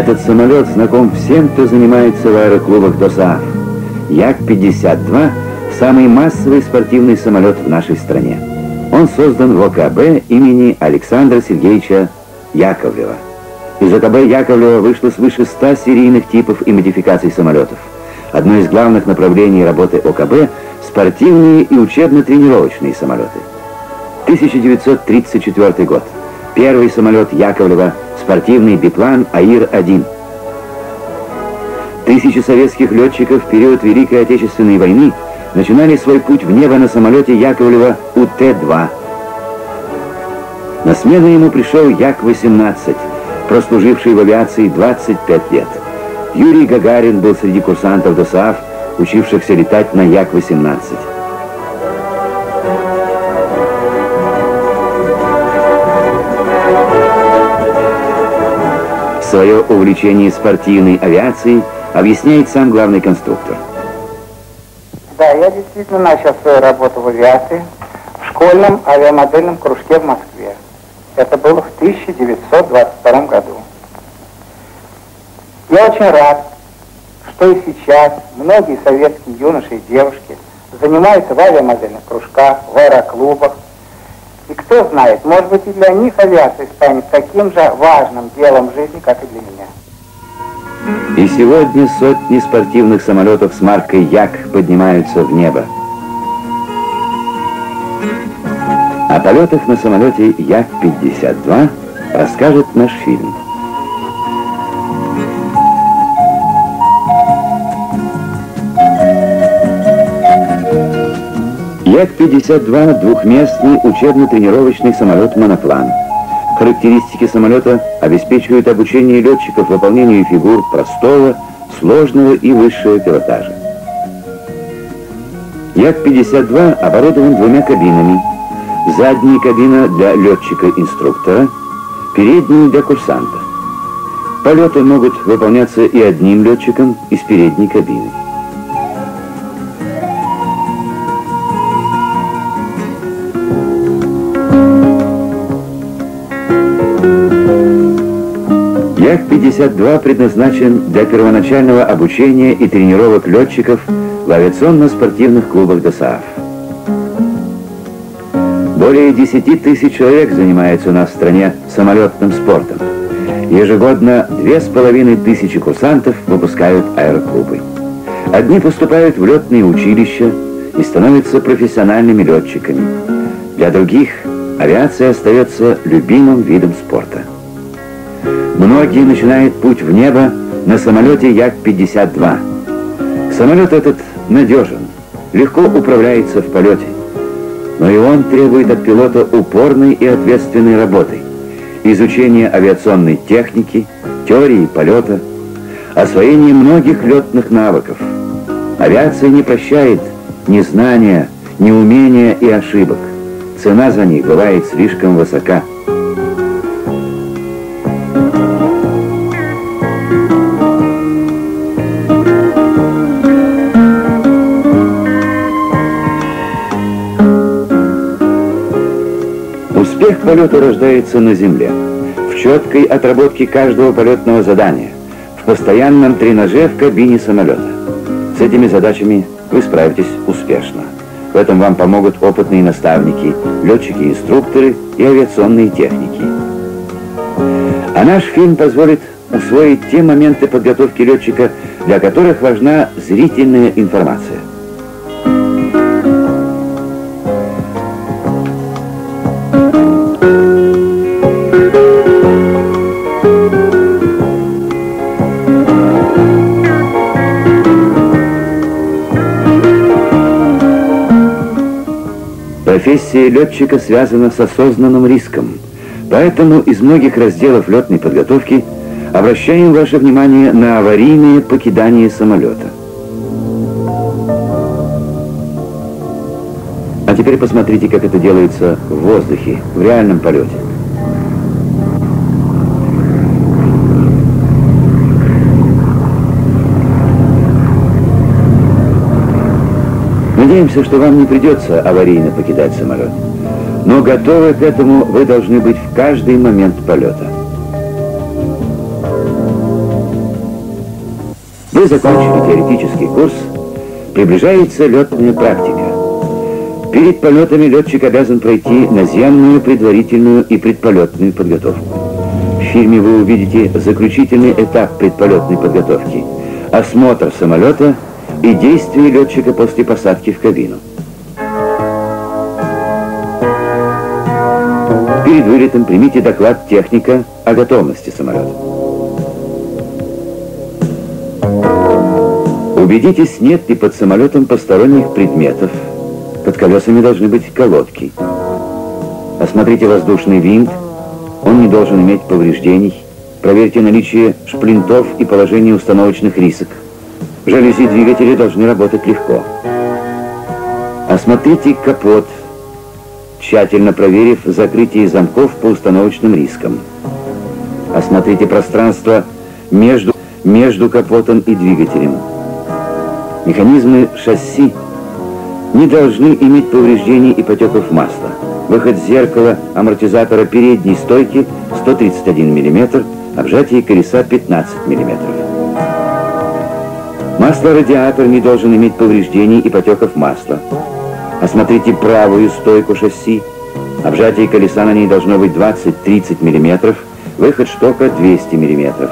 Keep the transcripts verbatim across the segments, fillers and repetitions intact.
Этот самолет знаком всем, кто занимается в аэроклубах ДОСААФ. Як пятьдесят два – самый массовый спортивный самолет в нашей стране. Он создан в ОКБ имени Александра Сергеевича Яковлева. Из ОКБ Яковлева вышло свыше ста серийных типов и модификаций самолетов. Одно из главных направлений работы ОКБ – спортивные и учебно-тренировочные самолеты. тысяча девятьсот тридцать четвёртый год. Первый самолет Яковлева – спортивный биплан АИР один. Тысячи советских летчиков в период Великой Отечественной войны начинали свой путь в небо на самолете Яковлева У Т два. На смену ему пришел Як восемнадцать, прослуживший в авиации двадцать пять лет. Юрий Гагарин был среди курсантов ДОСААФ, учившихся летать на Як восемнадцать. Свое увлечение спортивной авиацией объясняет сам главный конструктор. Да, я действительно начал свою работу в авиации в школьном авиамодельном кружке в Москве. Это было в тысяча девятьсот двадцать втором году. Я очень рад, что и сейчас многие советские юноши и девушки занимаются в авиамодельных кружках, в аэроклубах. И кто знает, может быть, и для них авиация станет таким же важным делом в жизни, как и для меня. И сегодня сотни спортивных самолетов с маркой Як поднимаются в небо. О полетах на самолете Як пятьдесят два расскажет наш фильм. Як пятьдесят два – двухместный учебно-тренировочный самолет-моноплан. Характеристики самолета обеспечивают обучение летчиков выполнению фигур простого, сложного и высшего пилотажа. Як пятьдесят два оборудован двумя кабинами. Задняя кабина для летчика-инструктора, передняя для курсанта. Полеты могут выполняться и одним летчиком из передней кабины. Як пятьдесят два предназначен для первоначального обучения и тренировок летчиков в авиационно-спортивных клубах ДОСААФ. Более десяти тысяч человек занимается у нас в стране самолетным спортом. Ежегодно две с половиной тысячи курсантов выпускают аэроклубы. Одни поступают в летные училища и становятся профессиональными летчиками. Для других авиация остается любимым видом спорта. Многие начинают путь в небо на самолете Як пятьдесят два. Самолет этот надежен, легко управляется в полете. Но и он требует от пилота упорной и ответственной работы, изучения авиационной техники, теории полета, освоения многих летных навыков. Авиация не прощает ни знания, ни умения и ошибок. Цена за них бывает слишком высока. Успех полета рождается на земле, в четкой отработке каждого полетного задания, в постоянном тренаже в кабине самолета. С этими задачами вы справитесь успешно. В этом вам помогут опытные наставники, летчики-инструкторы и авиационные техники. А наш фильм позволит усвоить те моменты подготовки летчика, для которых важна зрительная информация. Профессия летчика связана с осознанным риском, поэтому из многих разделов летной подготовки обращаем ваше внимание на аварийное покидание самолета. А теперь посмотрите, как это делается в воздухе, в реальном полете. Надеемся, что вам не придется аварийно покидать самолет. Но готовы к этому вы должны быть в каждый момент полета. Вы закончили теоретический курс, приближается летная практика. Перед полетами летчик обязан пройти наземную, предварительную и предполетную подготовку. В фильме вы увидите заключительный этап предполетной подготовки – осмотр самолета и действия летчика после посадки в кабину. Перед вылетом примите доклад техника о готовности самолета. Убедитесь, нет ли под самолетом посторонних предметов. Под колесами должны быть колодки. Осмотрите воздушный винт. Он не должен иметь повреждений. Проверьте наличие шплинтов и положение установочных рисок. Жалюзи двигателя должны работать легко. Осмотрите капот, тщательно проверив закрытие замков по установочным рискам. Осмотрите пространство между, между капотом и двигателем. Механизмы шасси не должны иметь повреждений и потеков масла. Выход зеркала амортизатора передней стойки сто тридцать один миллиметр, обжатие колеса пятнадцать миллиметров. Маслорадиатор не должен иметь повреждений и потеков масла. Осмотрите правую стойку шасси. Обжатие колеса на ней должно быть двадцать-тридцать миллиметров, выход штока двести миллиметров.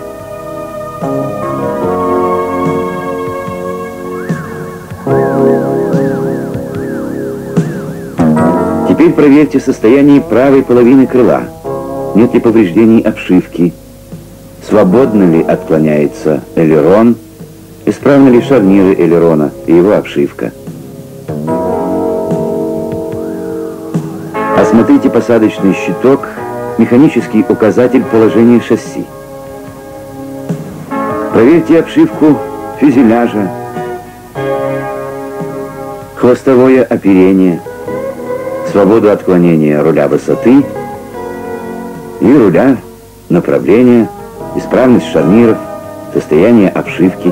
Теперь проверьте состояние правой половины крыла. Нет ли повреждений обшивки? Свободно ли отклоняется элерон? Исправны ли шарниры элерона и его обшивка? Осмотрите посадочный щиток, механический указатель положения шасси. Проверьте обшивку фюзеляжа, хвостовое оперение, свободу отклонения руля высоты и руля направления, исправность шарниров, состояние обшивки.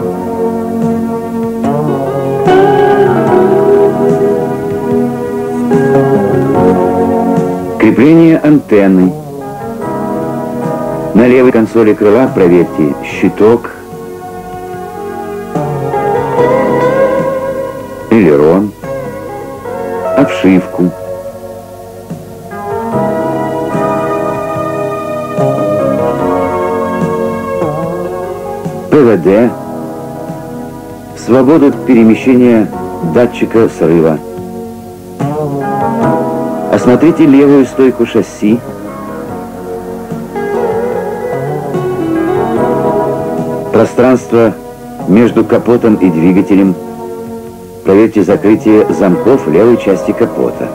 Крепление антенны. На левой консоли крыла проверьте щиток, элерон, обшивку. ПВД, свободу перемещения датчика срыва. Осмотрите левую стойку шасси. Пространство между капотом и двигателем. Проверьте закрытие замков левой части капота.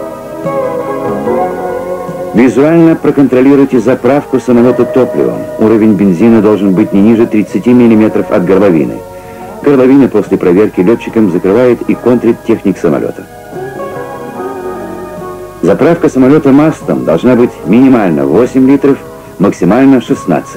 Визуально проконтролируйте заправку самолета топливом. Уровень бензина должен быть не ниже тридцати миллиметров от горловины. Горловина после проверки летчиком закрывает и контрит техник самолета. Заправка самолета маслом должна быть минимально восемь литров, максимально шестнадцать.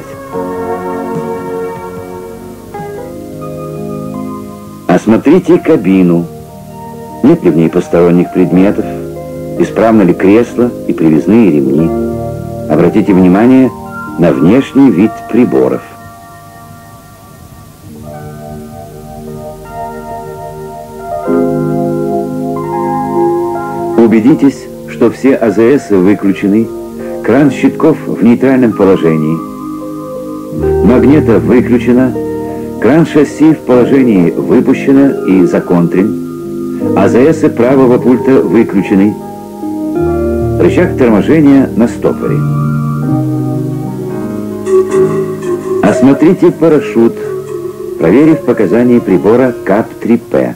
Осмотрите кабину. Нет ли в ней посторонних предметов? Исправны ли кресла и привязные ремни? Обратите внимание на внешний вид приборов. Убедитесь, что все АЗС выключены, кран щитков в нейтральном положении, магнето выключено, кран шасси в положении выпущено и законтрен, АЗС правого пульта выключены, рычаг торможения на стопоре. Осмотрите парашют, проверив показания прибора КАП три П.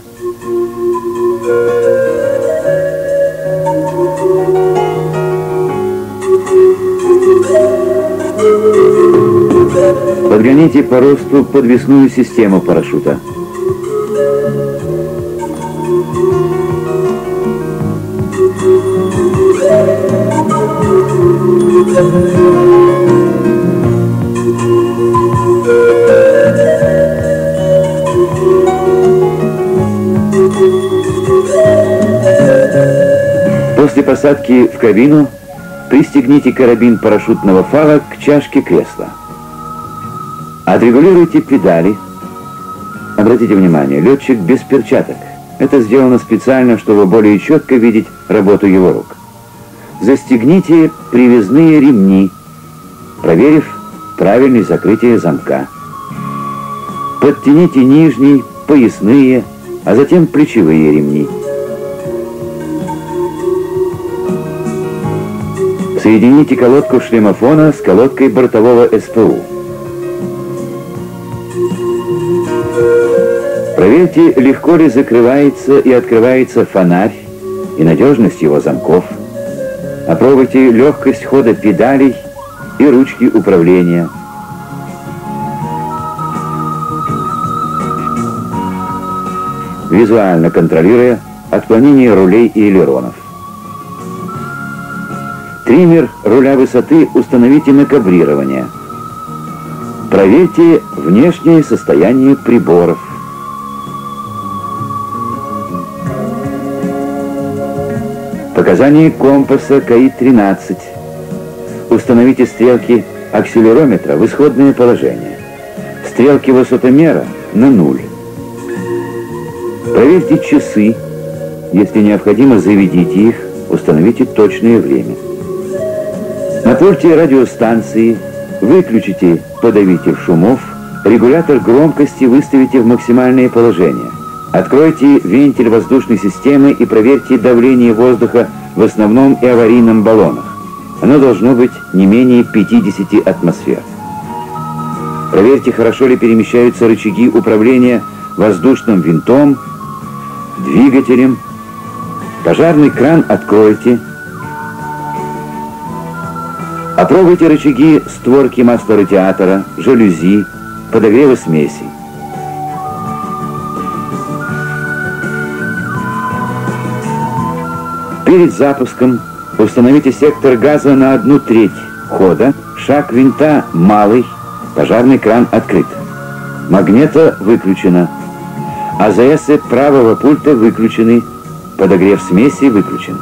Подгоните по росту подвесную систему парашюта. После посадки в кабину пристегните карабин парашютного фала к чашке кресла. Отрегулируйте педали, Обратите внимание, летчик без перчаток. Это сделано специально, чтобы более четко видеть работу его рук. Застегните привязные ремни, проверив правильное закрытие замка. Подтяните нижние, поясные, а затем плечевые ремни. Соедините колодку шлемофона с колодкой бортового СПУ. Проверьте, легко ли закрывается и открывается фонарь и надежность его замков. Опробуйте легкость хода педалей и ручки управления. Визуально контролируя отклонение рулей и элеронов. Триммер руля высоты установите на кабрирование. Проверьте внешнее состояние приборов. Показания компаса ка и тринадцать. Установите стрелки акселерометра в исходное положение. Стрелки высотомера на нуль. Проверьте часы. Если необходимо, заведите их, установите точное время. На пульте радиостанции выключите подавитель шумов, регулятор громкости выставите в максимальное положение. Откройте вентиль воздушной системы и проверьте давление воздуха в основном и аварийном баллонах. Оно должно быть не менее пятидесяти атмосфер. Проверьте, хорошо ли перемещаются рычаги управления воздушным винтом, двигателем. Пожарный кран откройте. Опробуйте рычаги створки маслорадиатора, жалюзи, подогрева смесей. Перед запуском установите сектор газа на одну треть хода, шаг винта малый, пожарный кран открыт. Магнето выключено. АЗСы правого пульта выключены, подогрев смеси выключен.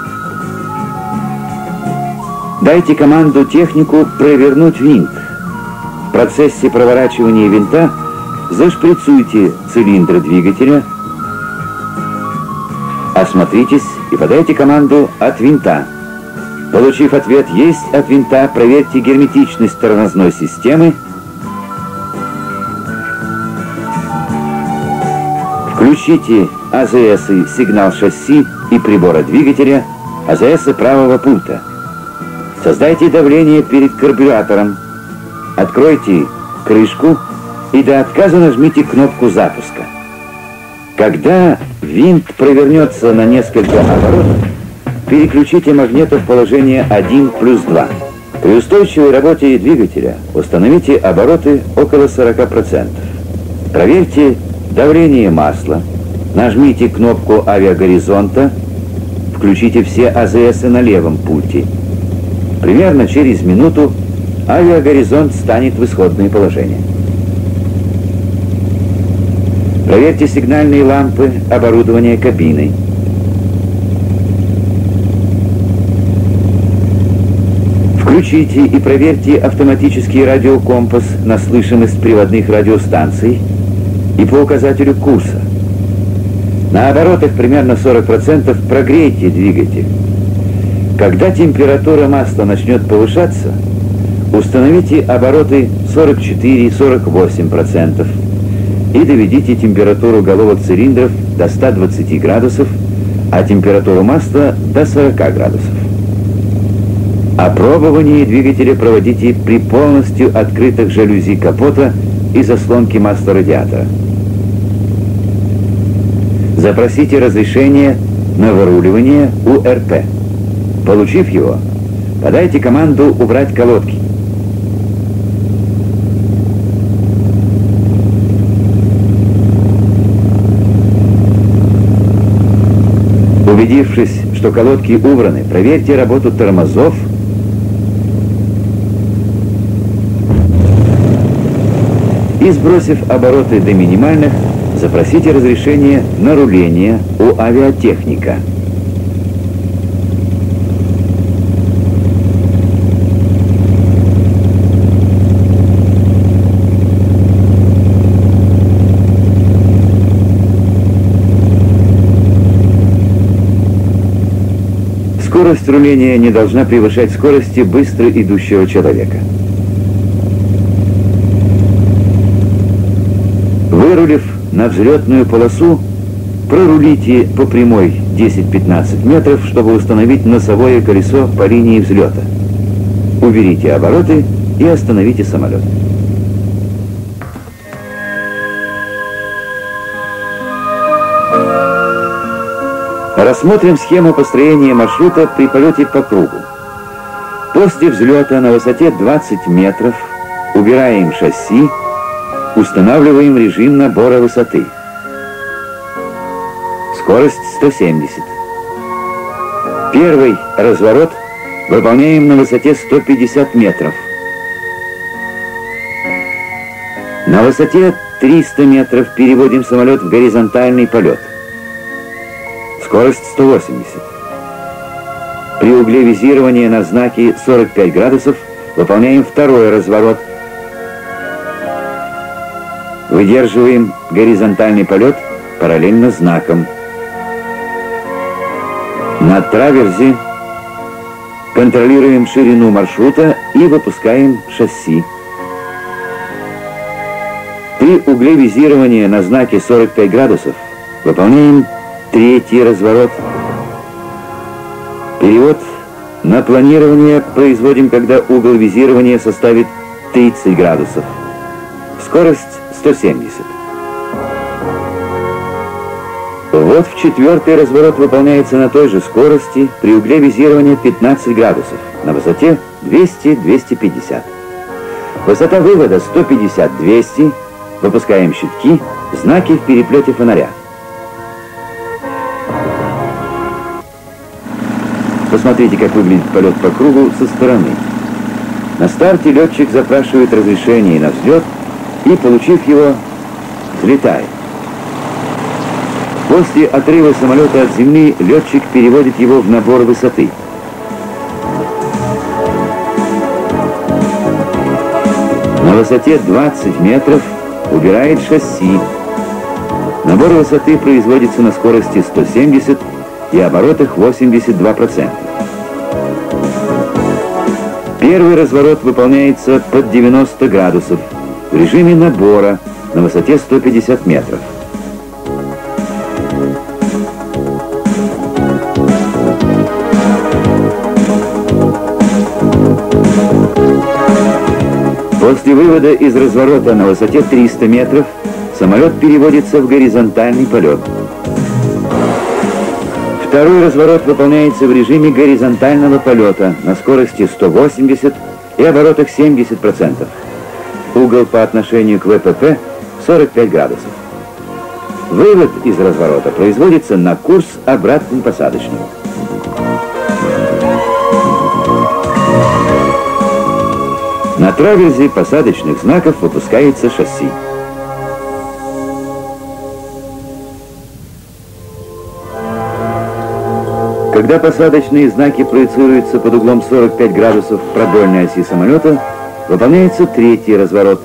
Дайте команду технику провернуть винт. В процессе проворачивания винта зашприцуйте цилиндры двигателя, осмотритесь и подайте команду «от винта». Получив ответ «есть от винта», проверьте герметичность тормозной системы. Включите АЗСы сигнал шасси и прибора двигателя, АЗСы правого пульта. Создайте давление перед карбюратором. Откройте крышку и до отказа нажмите кнопку запуска. Когда винт провернется на несколько оборотов, переключите магнето в положение один плюс два. При устойчивой работе двигателя установите обороты около сорока процентов. Проверьте давление масла. Нажмите кнопку авиагоризонта. Включите все АЗСы на левом пульте. Примерно через минуту авиагоризонт станет в исходное положение. Проверьте сигнальные лампы, оборудование кабиной. Включите и проверьте автоматический радиокомпас на слышимость приводных радиостанций и по указателю курса. На оборотах примерно сорок процентов прогрейте двигатель. Когда температура масла начнет повышаться, установите обороты сорок четыре — сорок восемь процентов и доведите температуру головок цилиндров до ста двадцати градусов, а температуру масла до сорока градусов. Опробование двигателя проводите при полностью открытых жалюзи капота и заслонки маслорадиатора. Запросите разрешение на выруливание у эр пэ. Получив его, подайте команду «убрать колодки». Убедившись, что колодки убраны, проверьте работу тормозов и, сбросив обороты до минимальных, запросите разрешение на руление у авиатехника. Скорость руления не должна превышать скорости быстро идущего человека. Вырулив на взлетную полосу, прорулите по прямой десять-пятнадцать метров, чтобы установить носовое колесо по линии взлета. Уберите обороты и остановите самолет. Рассмотрим схему построения маршрута при полете по кругу. После взлета на высоте двадцать метров убираем шасси, устанавливаем режим набора высоты. Скорость сто семьдесят. Первый разворот выполняем на высоте сто пятьдесят метров. На высоте триста метров переводим самолет в горизонтальный полет. Скорость сто восемьдесят. При угле визирования на знаке сорок пять градусов выполняем второй разворот. Выдерживаем горизонтальный полет параллельно знакам. На траверзе контролируем ширину маршрута и выпускаем шасси. При угле визирования на знаке сорок пять градусов выполняем третий разворот. Перевод на планирование производим, когда угол визирования составит тридцать градусов. Скорость сто семьдесят. Вот в четвертый разворот выполняется на той же скорости при угле визирования пятнадцать градусов, на высоте двести — двести пятьдесят. Высота вывода сто пятьдесят — двести. Выпускаем щитки, знаки в переплете фонаря. Посмотрите, как выглядит полет по кругу со стороны. На старте летчик запрашивает разрешение на взлет и, получив его, взлетает. После отрыва самолета от земли летчик переводит его в набор высоты. На высоте двадцать метров убирает шасси. Набор высоты производится на скорости сто семьдесят и оборотах восемьдесят два процента. Первый разворот выполняется под девяносто градусов в режиме набора на высоте сто пятьдесят метров. После вывода из разворота на высоте триста метров самолет переводится в горизонтальный полет. Второй разворот выполняется в режиме горизонтального полета на скорости сто восемьдесят и оборотах семьдесят процентов. Угол по отношению к ВПП сорок пять градусов. Вывод из разворота производится на курс обратный посадочный. На траверзе посадочных знаков выпускается шасси. Когда посадочные знаки проецируются под углом сорок пять градусов к продольной оси самолета, выполняется третий разворот.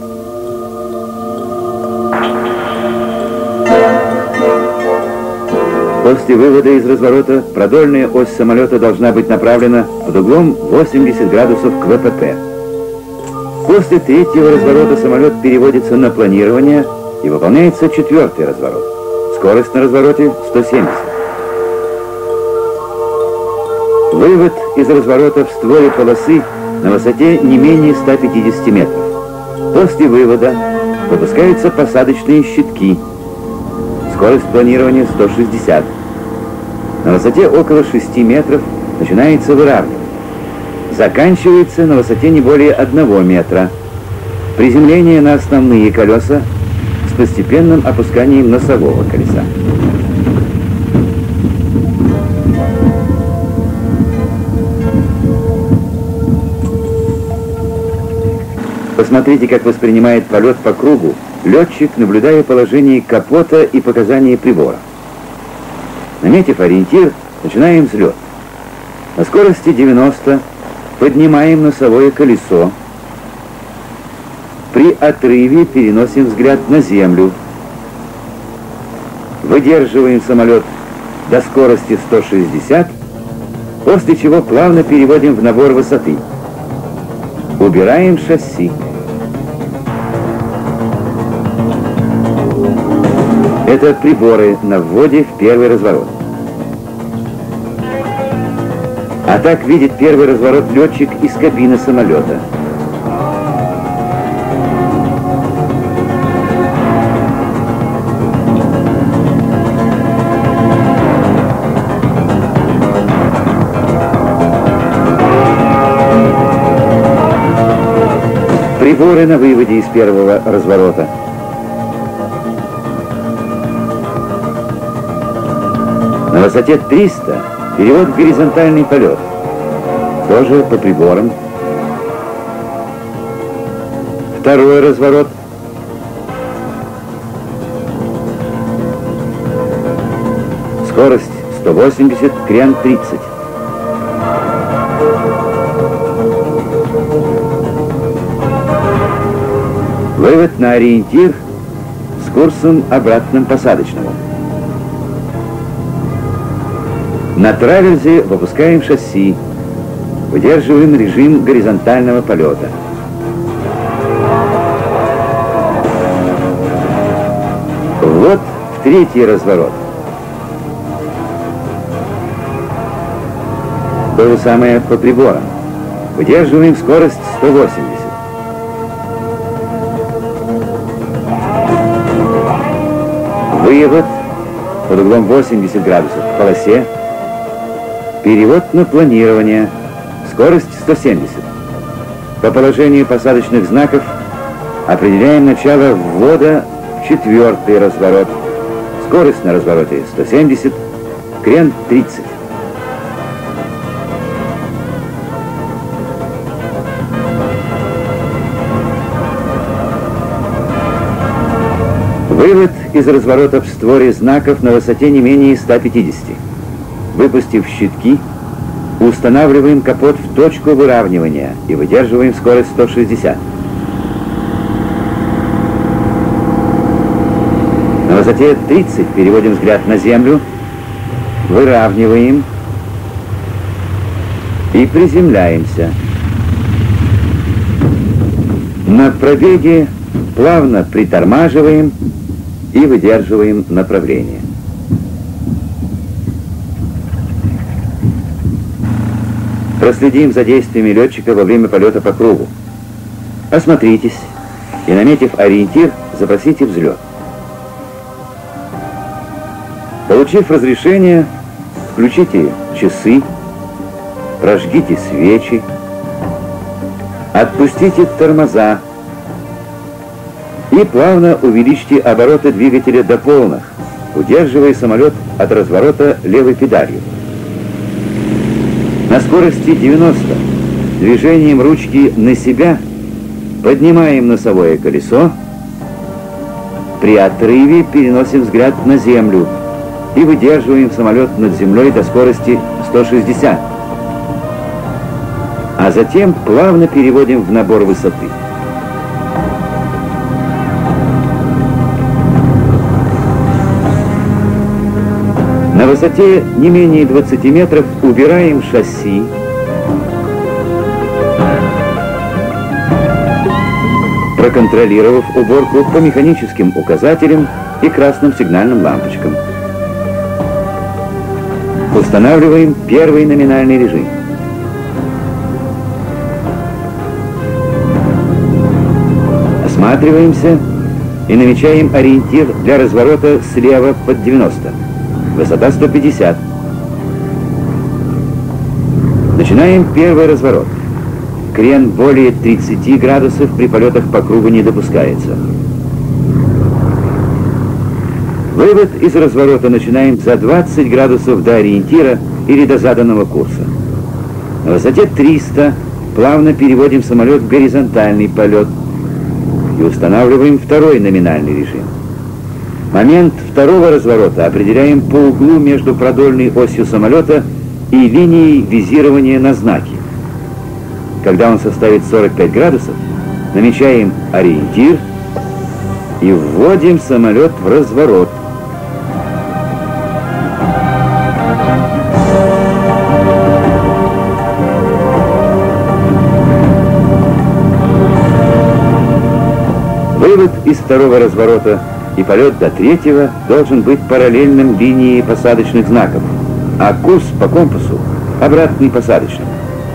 После вывода из разворота продольная ось самолета должна быть направлена под углом восемьдесят градусов к ВПП. После третьего разворота самолет переводится на планирование и выполняется четвертый разворот. Скорость на развороте сто семьдесят. Вывод из разворота в створе полосы на высоте не менее ста пятидесяти метров. После вывода выпускаются посадочные щитки. Скорость планирования сто шестьдесят. На высоте около шести метров начинается выравнивание. Заканчивается на высоте не более одного метра. Приземление на основные колеса с постепенным опусканием носового колеса. Посмотрите, как воспринимает полет по кругу летчик, наблюдая положение капота и показания прибора. Наметив ориентир, начинаем взлет. На скорости девяносто поднимаем носовое колесо. При отрыве переносим взгляд на землю. Выдерживаем самолет до скорости сто шестьдесят после чего плавно переводим в набор высоты. Убираем шасси. Это приборы на вводе в первый разворот. А так видит первый разворот летчик из кабины самолета. Приборы на выводе из первого разворота. На высоте триста перевод в горизонтальный полет. Тоже по приборам. Второй разворот. Скорость сто восемьдесят, крен тридцать. Вывод на ориентир с курсом обратным посадочному. На траверзе выпускаем шасси, выдерживаем режим горизонтального полета. Вот в третий разворот. То же самое по приборам. Выдерживаем скорость сто восемьдесят. Вывод под углом восемьдесят градусов к полосе. Перевод на планирование. Скорость сто семьдесят. По положению посадочных знаков определяем начало ввода в четвертый разворот. Скорость на развороте сто семьдесят, крен тридцать. Вывод из разворота в створе знаков на высоте не менее ста пятидесяти. Выпустив щитки, устанавливаем капот в точку выравнивания и выдерживаем скорость сто шестьдесят. На высоте тридцать переводим взгляд на землю, выравниваем и приземляемся. На пробеге плавно притормаживаем и выдерживаем направление. Проследим за действиями летчика во время полета по кругу. Осмотритесь и, наметив ориентир, запросите взлет. Получив разрешение, включите часы, прожгите свечи, отпустите тормоза и плавно увеличьте обороты двигателя до полных, удерживая самолет от разворота левой педалью. На скорости девяносто движением ручки на себя поднимаем носовое колесо, при отрыве переносим взгляд на землю и выдерживаем самолет над землей до скорости сто шестьдесят, а затем плавно переводим в набор высоты. На высоте не менее двадцати метров убираем шасси, проконтролировав уборку по механическим указателям и красным сигнальным лампочкам. Устанавливаем первый номинальный режим. Осматриваемся и намечаем ориентир для разворота слева под девяносто. Высота сто пятьдесят. Начинаем первый разворот. Крен более тридцати градусов при полетах по кругу не допускается. Вывод из разворота начинаем за двадцать градусов до ориентира или до заданного курса. На высоте триста плавно переводим самолет в горизонтальный полет и устанавливаем второй номинальный режим. Момент второго разворота определяем по углу между продольной осью самолета и линией визирования на знаке. Когда он составит сорок пять градусов, намечаем ориентир и вводим самолет в разворот. Вывод из второго разворота и полет до третьего должен быть параллельным линии посадочных знаков, а курс по компасу обратный посадочным.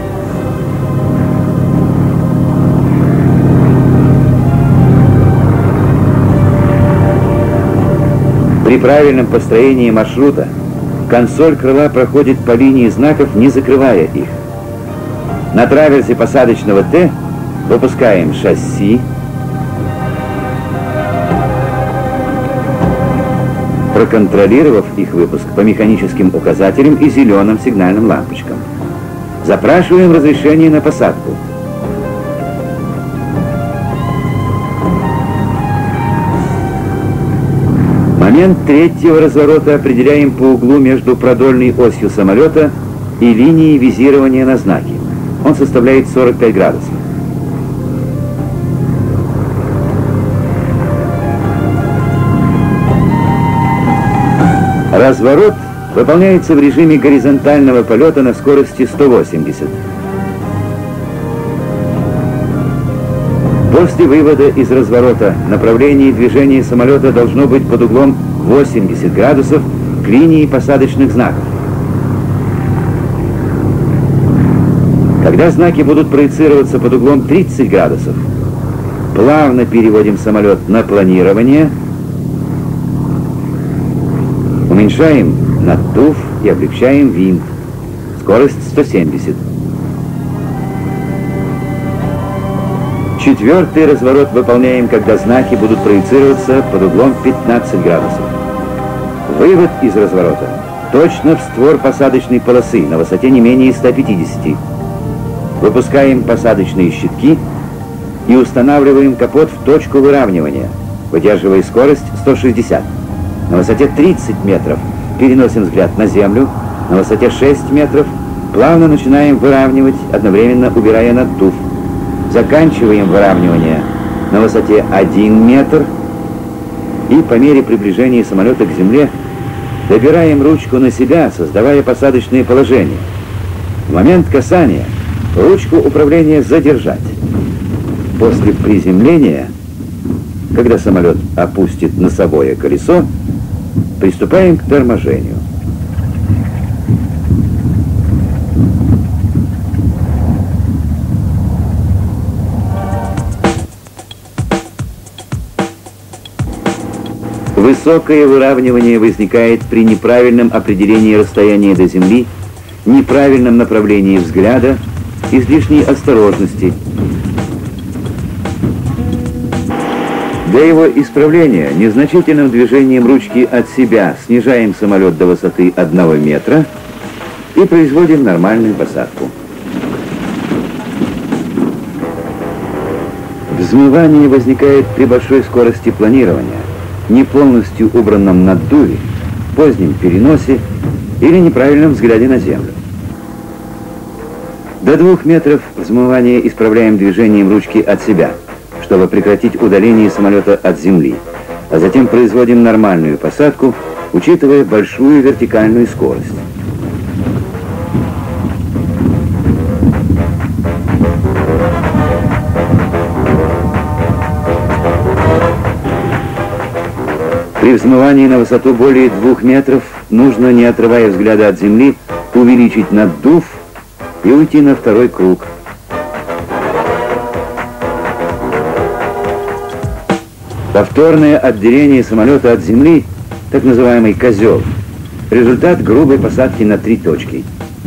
При правильном построении маршрута консоль крыла проходит по линии знаков, не закрывая их. На траверсе посадочного Т выпускаем шасси, проконтролировав их выпуск по механическим указателям и зеленым сигнальным лампочкам. Запрашиваем разрешение на посадку. Момент третьего разворота определяем по углу между продольной осью самолета и линией визирования на знаки. Он составляет сорок пять градусов. Разворот выполняется в режиме горизонтального полета на скорости сто восемьдесят. После вывода из разворота направление движения самолета должно быть под углом восемьдесят градусов к линии посадочных знаков. Когда знаки будут проецироваться под углом тридцать градусов, плавно переводим самолет на планирование, уменьшаем наддув и облегчаем винт. Скорость сто семьдесят. Четвертый разворот выполняем, когда знаки будут проецироваться под углом пятнадцать градусов. Вывод из разворота точно в створ посадочной полосы на высоте не менее ста пятидесяти. Выпускаем посадочные щитки и устанавливаем капот в точку выравнивания, выдерживая скорость сто шестьдесят. На высоте тридцать метров переносим взгляд на землю, на высоте шесть метров плавно начинаем выравнивать, одновременно убирая наддув. Заканчиваем выравнивание на высоте один метр и по мере приближения самолета к земле добираем ручку на себя, создавая посадочное положение. В момент касания ручку управления задержать. После приземления, когда самолет опустит носовое колесо, приступаем к торможению. Высокое выравнивание возникает при неправильном определении расстояния до земли, неправильном направлении взгляда, излишней осторожности. Для его исправления незначительным движением ручки от себя снижаем самолет до высоты одного метра и производим нормальную посадку. Взмывание возникает при большой скорости планирования, не полностью убранном наддуве, позднем переносе или неправильном взгляде на землю. До двух метров взмывания исправляем движением ручки от себя, чтобы прекратить удаление самолета от земли, а затем производим нормальную посадку, учитывая большую вертикальную скорость. При взмывании на высоту более двух метров нужно, не отрывая взгляда от земли, увеличить наддув и уйти на второй круг. Повторное отделение самолета от земли, так называемый козел, результат грубой посадки на три точки.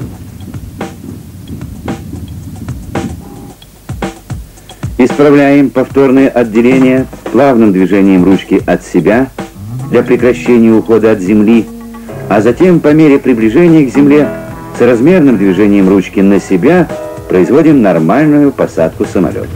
Исправляем повторное отделение плавным движением ручки от себя для прекращения ухода от земли, а затем по мере приближения к земле соразмерным движением ручки на себя производим нормальную посадку самолета.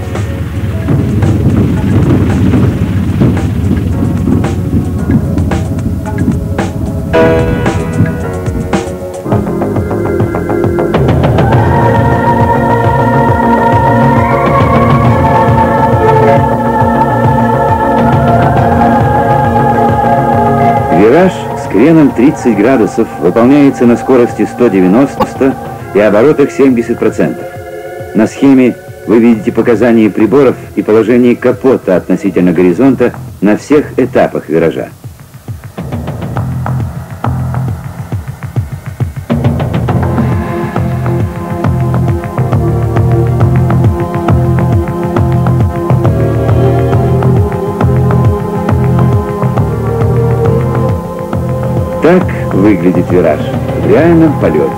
Вираж с креном тридцать градусов выполняется на скорости сто девяносто и оборотах семьдесят процентов. На схеме вы видите показания приборов и положение капота относительно горизонта на всех этапах виража. Так выглядит вираж в реальном полете.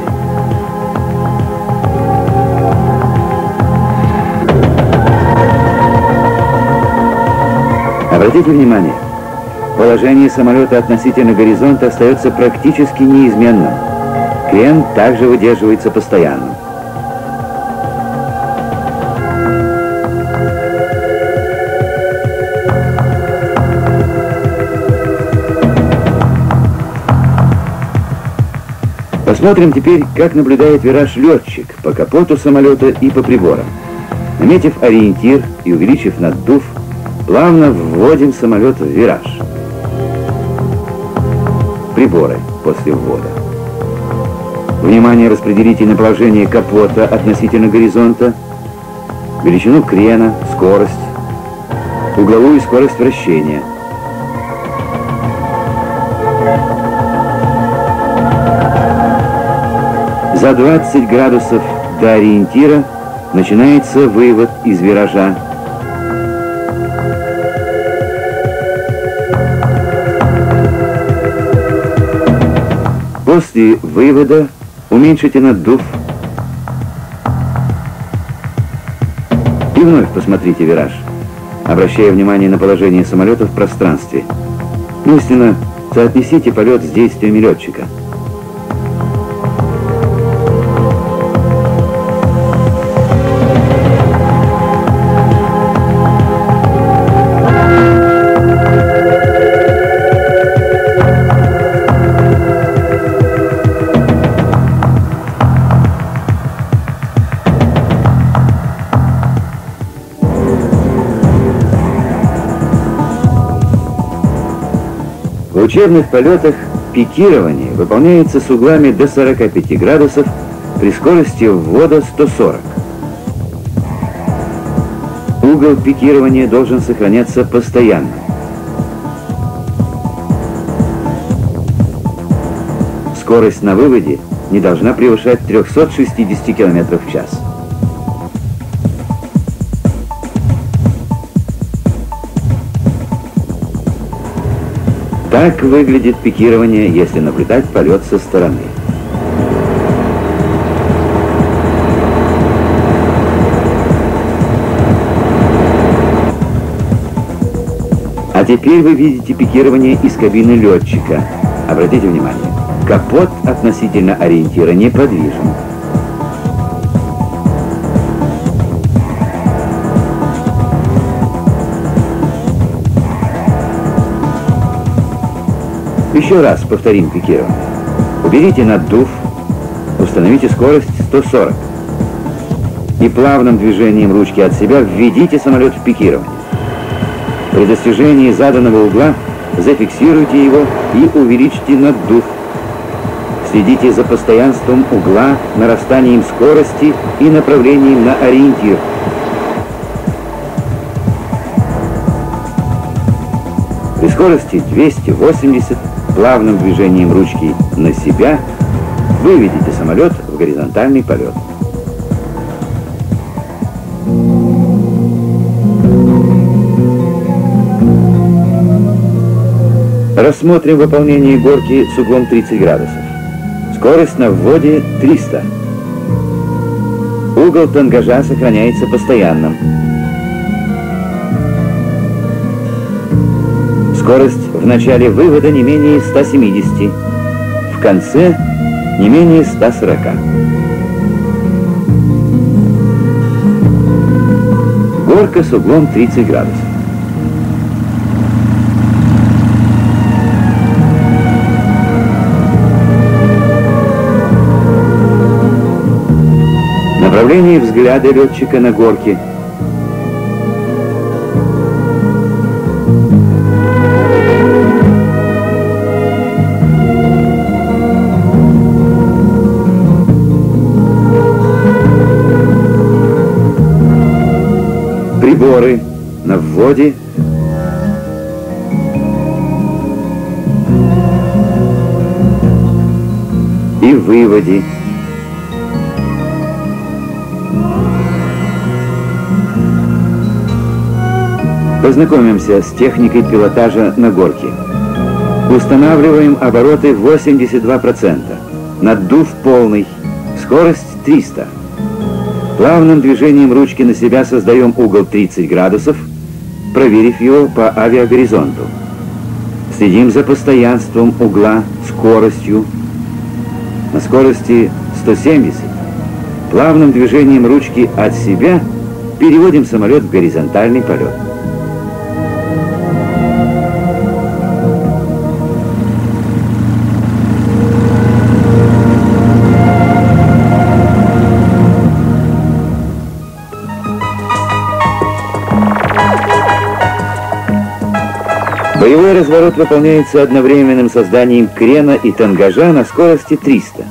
Обратите внимание, положение самолета относительно горизонта остается практически неизменным. Крен также выдерживается постоянно. Посмотрим теперь, как наблюдает вираж летчик по капоту самолета и по приборам. Наметив ориентир и увеличив наддув, плавно вводим самолет в вираж. Приборы после ввода. Внимание распределите на положение капота относительно горизонта, величину крена, скорость, угловую скорость вращения. За двадцать градусов до ориентира начинается вывод из виража. После вывода уменьшите наддув и вновь посмотрите вираж, обращая внимание на положение самолета в пространстве. Мысленно соотнесите полет с действиями летчика. В учебных полетах пикирование выполняется с углами до сорока пяти градусов при скорости ввода сто сорок. Угол пикирования должен сохраняться постоянно. Скорость на выводе не должна превышать трёхсот шестидесяти километров в час. Так выглядит пикирование, если наблюдать полет со стороны. А теперь вы видите пикирование из кабины летчика. Обратите внимание, капот относительно ориентира неподвижен. Еще раз повторим пикирование. Уберите наддув, установите скорость сто сорок. И плавным движением ручки от себя введите самолет в пикирование. При достижении заданного угла зафиксируйте его и увеличьте наддув. Следите за постоянством угла, нарастанием скорости и направлением на ориентир. При скорости двести восемьдесят плавным движением ручки на себя выведите самолет в горизонтальный полет. Рассмотрим выполнение горки с углом тридцать градусов. Скорость на вводе триста. Угол тангажа сохраняется постоянным. Скорость в начале вывода не менее ста семидесяти, в конце не менее ста сорока. Горка с углом тридцать градусов. Направление взгляда летчика на горке. Приборы на вводе и выводе. Познакомимся с техникой пилотажа на горке. Устанавливаем обороты восемьдесят два процента. Наддув полный. Скорость триста. Плавным движением ручки на себя создаем угол тридцать градусов, проверив его по авиагоризонту. Следим за постоянством угла, скоростью. На скорости сто семьдесят. Плавным движением ручки от себя переводим самолет в горизонтальный полет. Боевой разворот выполняется одновременным созданием крена и тангажа на скорости триста.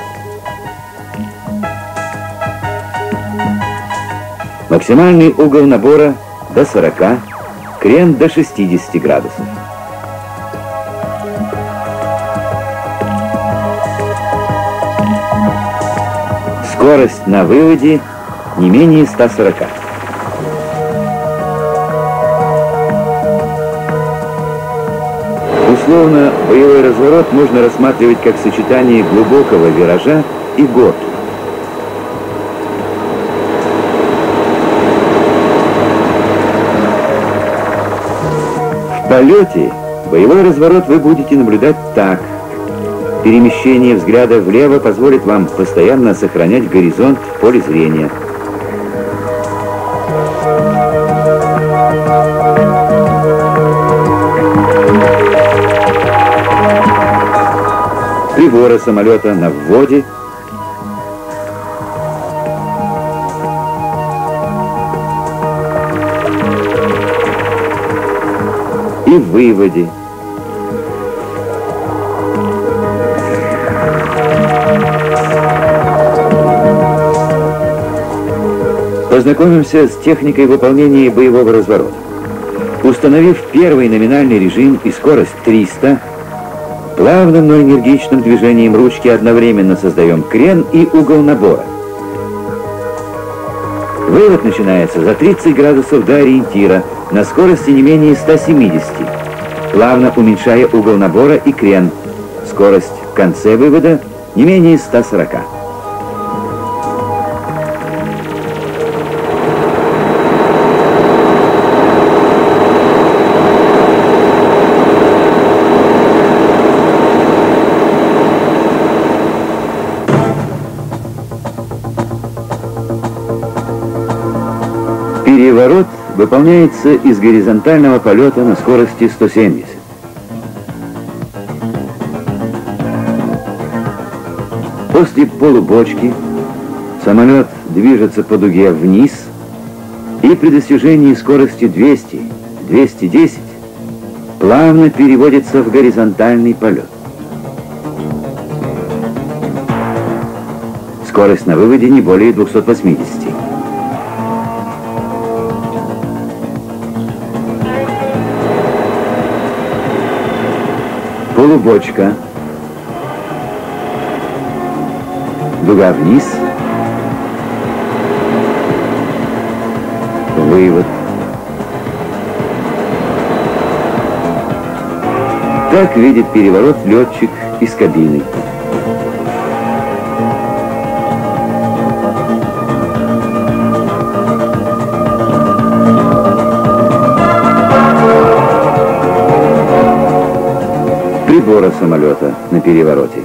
Максимальный угол набора до сорока, крен до шестидесяти градусов. Скорость на выводе не менее ста сорока. Условно, боевой разворот можно рассматривать как сочетание глубокого виража и горки. В полете боевой разворот вы будете наблюдать так. Перемещение взгляда влево позволит вам постоянно сохранять горизонт в поле зрения. Приборы самолета на вводе и выводе. Познакомимся с техникой выполнения боевого разворота. Установив первый номинальный режим и скорость триста, плавным, но энергичным движением ручки одновременно создаем крен и угол набора. Вывод начинается за тридцать градусов до ориентира на скорости не менее ста семидесяти, плавно уменьшая угол набора и крен. Скорость в конце вывода не менее ста сорока. Переворот выполняется из горизонтального полета на скорости сто семьдесят. После полубочки самолет движется по дуге вниз и при достижении скорости двести — двести десять плавно переводится в горизонтальный полет. Скорость на выводе не более двухсот восьмидесяти. Полубочка. Дуга вниз. Вывод. Так видит переворот летчик из кабины. Прибора самолета на перевороте.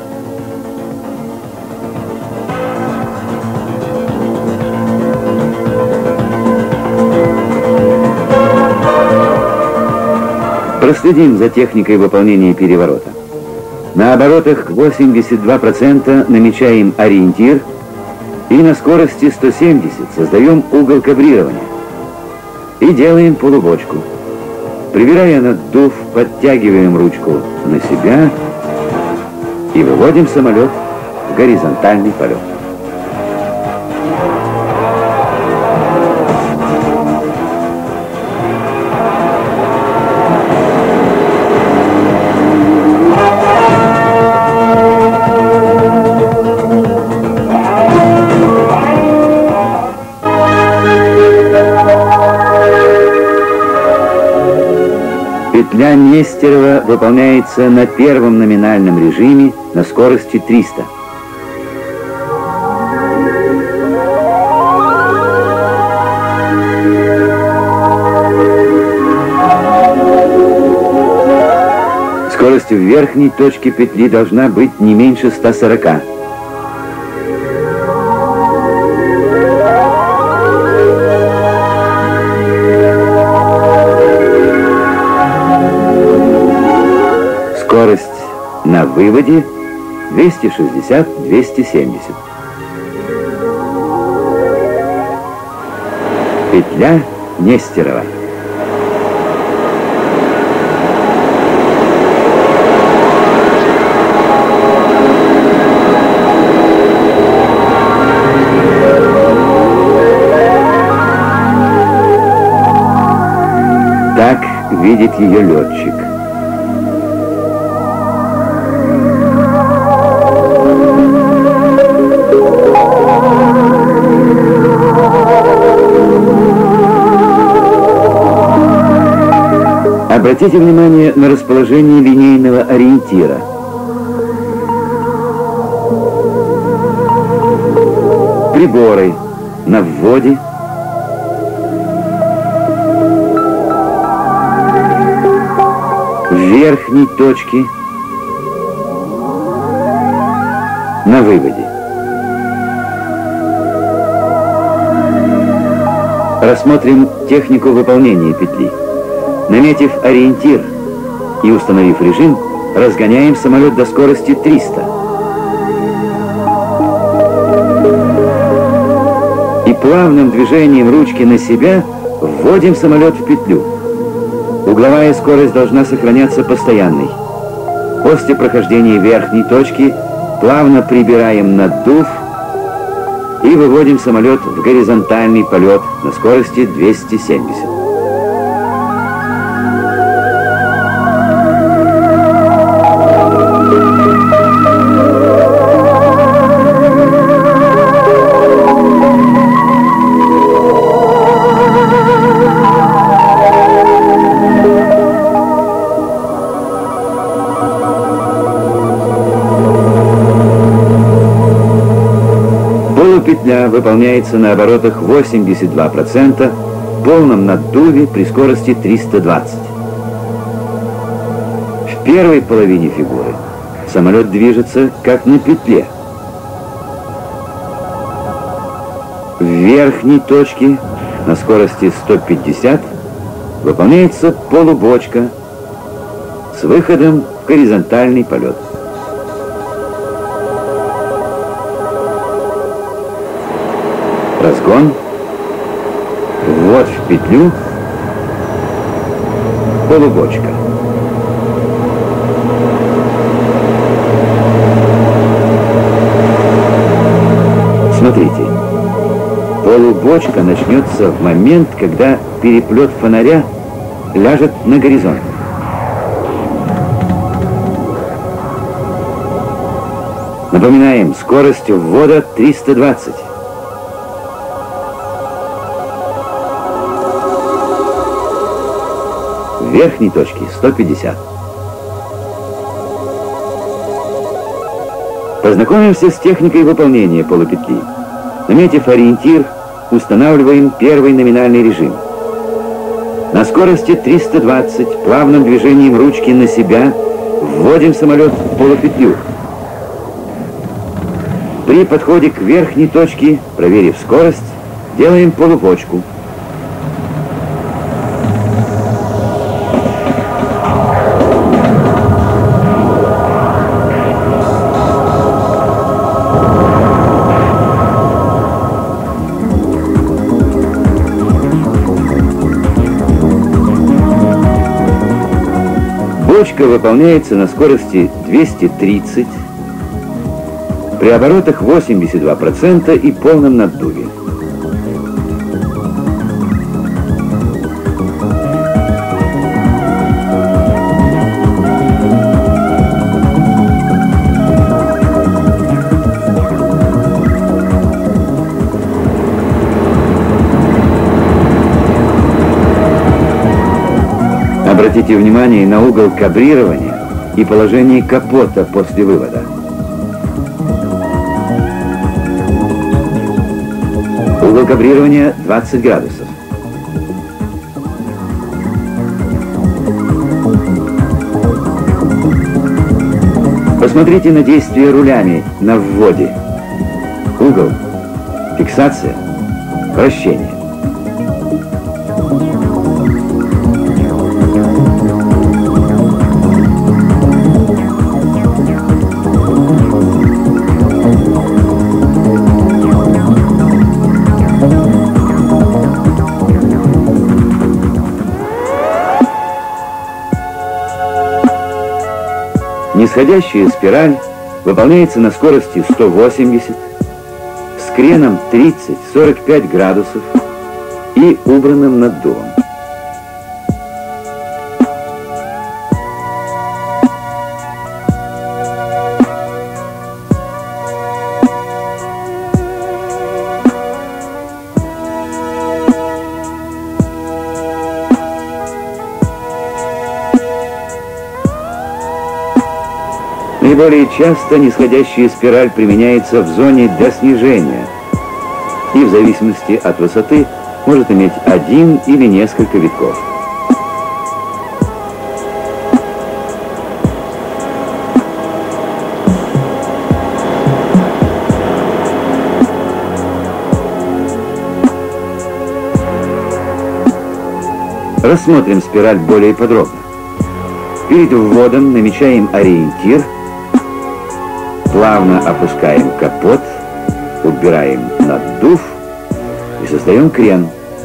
Проследим за техникой выполнения переворота. На оборотах восемьдесят два процента намечаем ориентир и на скорости сто семьдесят создаем угол кабрирования. И делаем полубочку. Прибирая наддув, подтягиваем ручку на себя и выводим самолет в горизонтальный полет. Нестерова выполняется на первом номинальном режиме на скорости триста. Скорость в верхней точке петли должна быть не меньше ста сорока. Скорость на выводе двести шестьдесят — двести семьдесят. Петля Нестерова. Так видит ее летчик. Обратите внимание на расположение линейного ориентира. Приборы на вводе, в верхней точке, на выводе. Рассмотрим технику выполнения петли. Наметив ориентир и установив режим, разгоняем самолет до скорости триста. И плавным движением ручки на себя вводим самолет в петлю. Угловая скорость должна сохраняться постоянной. После прохождения верхней точки плавно прибираем наддув и выводим самолет в горизонтальный полет на скорости двести семьдесят. Петля выполняется на оборотах восемьдесят два процента, в полном наддуве при скорости триста двадцать. В первой половине фигуры самолет движется как на петле. В верхней точке на скорости сто пятьдесят выполняется полубочка с выходом в горизонтальный полет. Разгон, ввод в петлю, полубочка. Смотрите, полубочка начнется в момент, когда переплет фонаря ляжет на горизонт. Напоминаем, скорость ввода триста двадцать. В верхней точке сто пятьдесят. Познакомимся с техникой выполнения полупетли. Наметив ориентир, устанавливаем первый номинальный режим. На скорости триста двадцать плавным движением ручки на себя вводим самолет в полупетлю. При подходе к верхней точке, проверив скорость, делаем полубочку. Бочка выполняется на скорости двести тридцать, при оборотах восемьдесят два процента и полном наддуве. Обратите Обратите внимание на угол кабрирования и положение капота после вывода. Угол кабрирования двадцать градусов. Посмотрите на действие рулями на вводе. Угол, фиксация, вращение. Нисходящая спираль выполняется на скорости сто восемьдесят, с креном тридцать — сорок пять градусов и убранным наддувом. Наиболее часто нисходящая спираль применяется в зоне для снижения и в зависимости от высоты может иметь один или несколько витков. Рассмотрим спираль более подробно. Перед вводом намечаем ориентир, плавно опускаем капот, убираем наддув и создаем крен.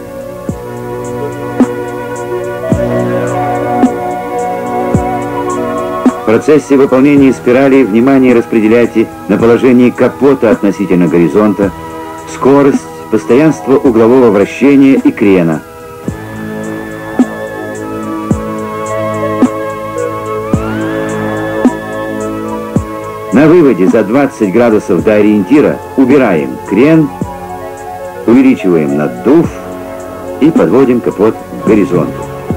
В процессе выполнения спирали внимание распределяйте на положение капота относительно горизонта, скорость, постоянство углового вращения и крена. На выводе за двадцать градусов до ориентира убираем крен, увеличиваем наддув и подводим капот к горизонту.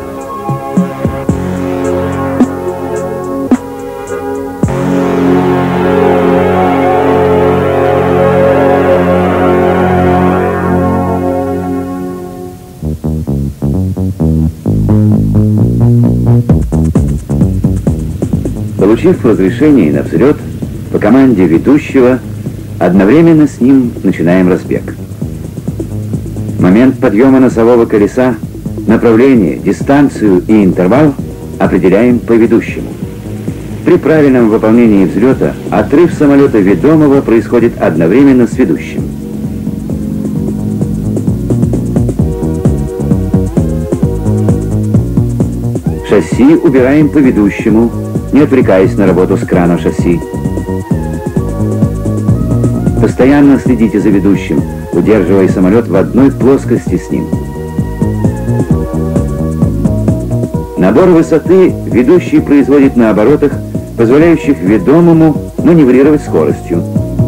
Получив разрешение на взлет, по команде ведущего одновременно с ним начинаем разбег. Момент подъема носового колеса, направление, дистанцию и интервал определяем по ведущему. При правильном выполнении взлета отрыв самолета ведомого происходит одновременно с ведущим. Шасси убираем по ведущему, не отвлекаясь на работу с крана шасси. Постоянно следите за ведущим, удерживая самолет в одной плоскости с ним. Набор высоты ведущий производит на оборотах, позволяющих ведомому маневрировать скоростью.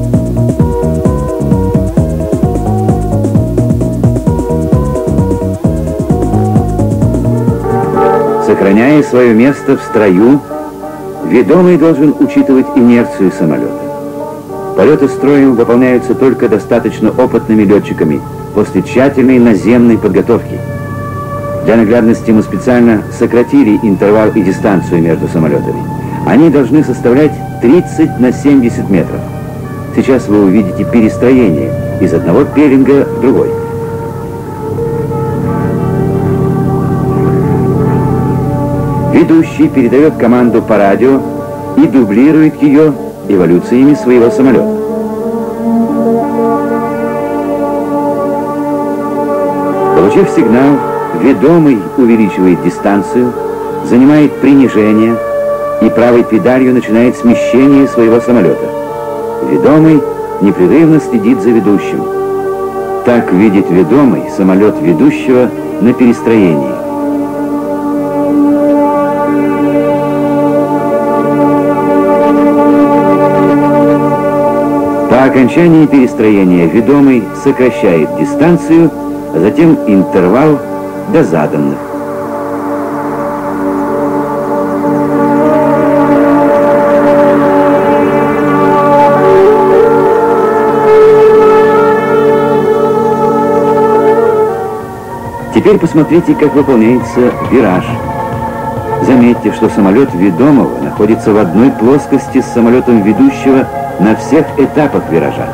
Сохраняя свое место в строю, ведомый должен учитывать инерцию самолета. Полеты строем выполняются только достаточно опытными летчиками после тщательной наземной подготовки. Для наглядности мы специально сократили интервал и дистанцию между самолетами. Они должны составлять тридцать на семьдесят метров. Сейчас вы увидите перестроение из одного пеллинга в другой. Ведущий передает команду по радио и дублирует ее эволюциями своего самолета. Получив сигнал, ведомый увеличивает дистанцию, занимает принижение и правой педалью начинает смещение своего самолета. Ведомый непрерывно следит за ведущим. Так видит ведомый самолет ведущего на перестроении. По окончании перестроения ведомый сокращает дистанцию, а затем интервал до заданных. Теперь посмотрите, как выполняется вираж. Заметьте, что самолет ведомого находится в одной плоскости с самолетом ведущего на всех этапах виража.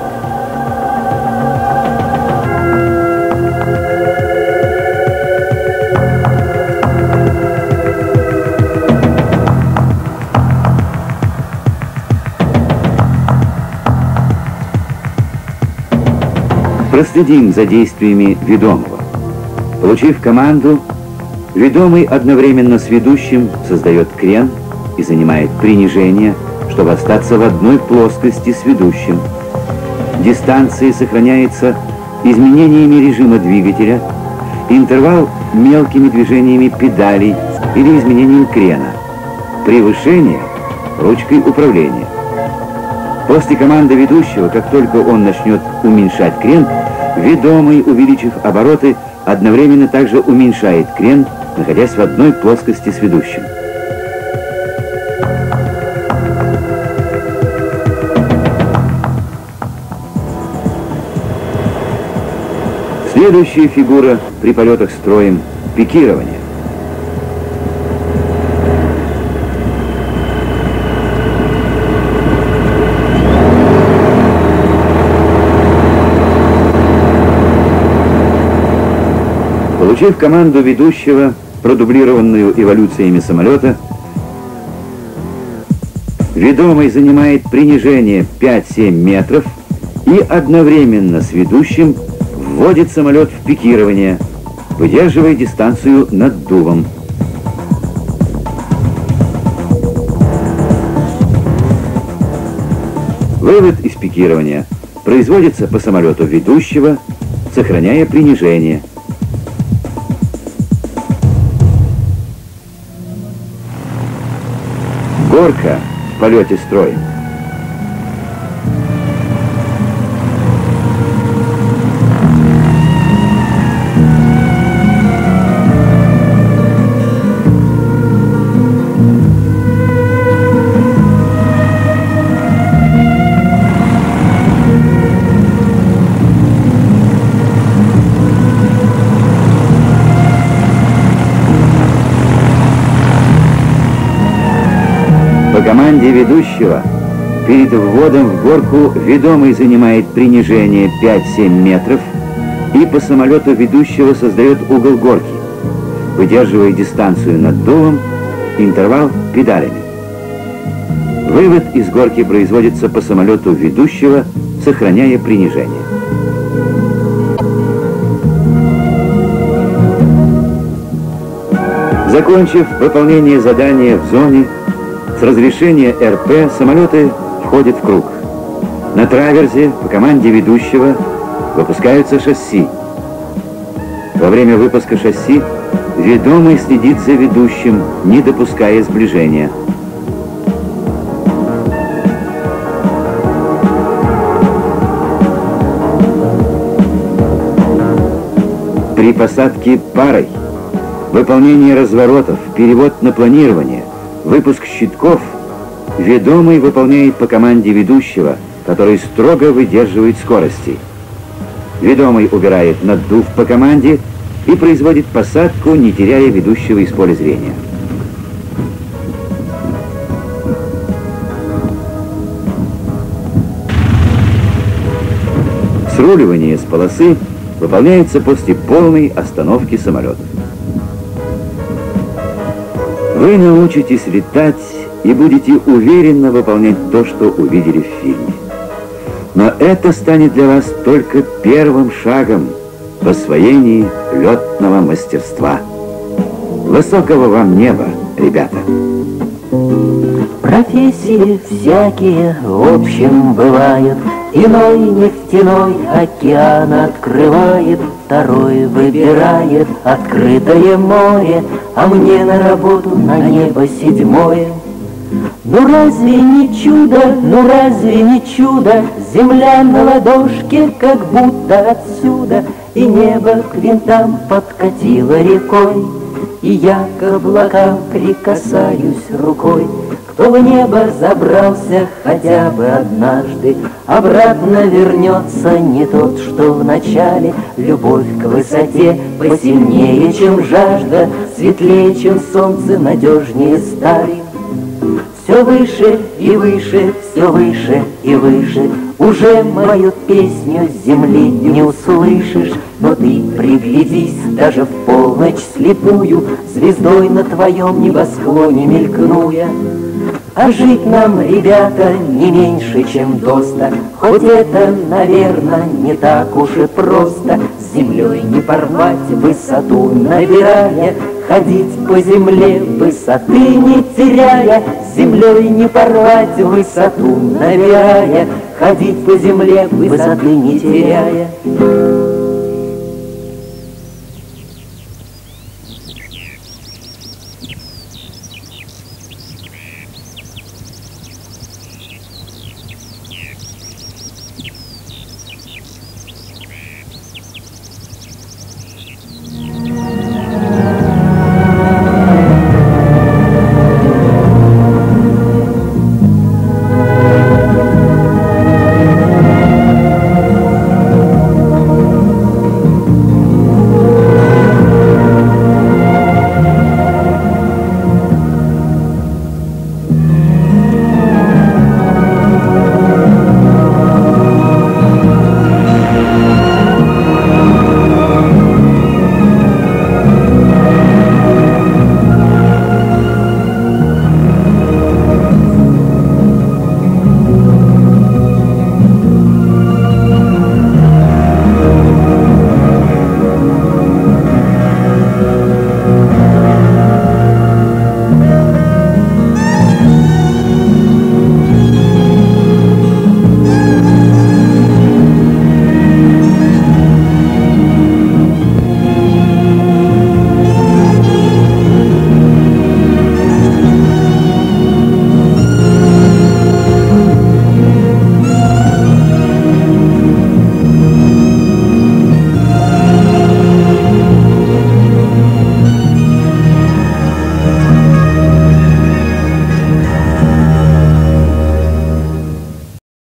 Проследим за действиями ведомого. Получив команду, ведомый одновременно с ведущим создает крен и занимает принижение, чтобы остаться в одной плоскости с ведущим. Дистанция сохраняется изменениями режима двигателя, интервал мелкими движениями педалей или изменением крена, превышение ручкой управления. После команды ведущего, как только он начнет уменьшать крен, ведомый, увеличив обороты, одновременно также уменьшает крен, находясь в одной плоскости с ведущим. Следующая фигура при полетах строем — пикирование. Получив команду ведущего, продублированную эволюциями самолета, ведомый занимает принижение пять-семь метров и одновременно с ведущим вводит самолет в пикирование, выдерживая дистанцию над дулом. Вывод из пикирования производится по самолету ведущего, сохраняя принижение. Горка в полете строем. По команде ведущего перед вводом в горку ведомый занимает принижение пять-семь метров и по самолету ведущего создает угол горки, выдерживая дистанцию над дулом, интервал педалями. Вывод из горки производится по самолету ведущего, сохраняя принижение. Закончив выполнение задания в зоне, с разрешения эр пэ самолеты входят в круг. На траверзе по команде ведущего выпускаются шасси. Во время выпуска шасси ведомый следит за ведущим, не допуская сближения. При посадке парой, выполнение разворотов, перевод на планирование, выпуск щитков ведомый выполняет по команде ведущего, который строго выдерживает скорости. Ведомый убирает наддув по команде и производит посадку, не теряя ведущего из поля зрения. Сруливание с полосы выполняется после полной остановки самолета. Вы научитесь летать и будете уверенно выполнять то, что увидели в фильме. Но это станет для вас только первым шагом в освоении летного мастерства. Высокого вам неба, ребята! Профессии всякие в общем бывают. Иной нефтяной океан открывает, второй выбирает открытое море, а мне на работу на небо седьмое. Ну разве не чудо, ну разве не чудо, земля на ладошке, как будто отсюда, и небо к винтам подкатило рекой, и я к облакам прикасаюсь рукой, к Кто в небо забрался хотя бы однажды, обратно вернется не тот, что в начале. Любовь к высоте посильнее, чем жажда, светлее, чем солнце, надежнее стали. Все выше и выше, все выше и выше, уже мою песню с земли не услышишь. Но ты приглядись, даже в полночь слепую, звездой на твоем небосклоне мелькну я. А жить нам, ребята, не меньше, чем доста, хоть это, наверное, не так уж и просто. С землей не порвать, высоту набирая, ходить по земле, высоты не теряя. С землей не порвать, высоту набирая, ходить по земле, высоты не теряя.